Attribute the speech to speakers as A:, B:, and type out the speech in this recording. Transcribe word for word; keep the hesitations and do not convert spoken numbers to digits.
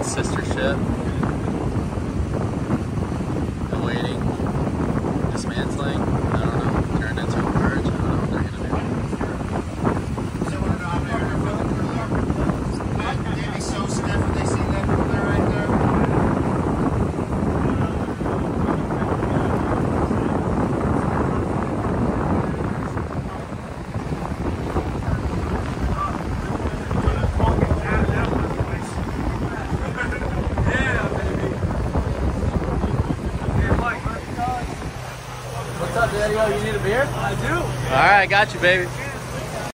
A: sister ship. Awaiting dismantling. I don't know. Turned into a barge. I don't know what they're gonna do.
B: They'd be so stiff when they see that ruler right there.
A: What's up, Daddy? Oh, you need a beer?
C: I do.
A: All right, I got you, baby.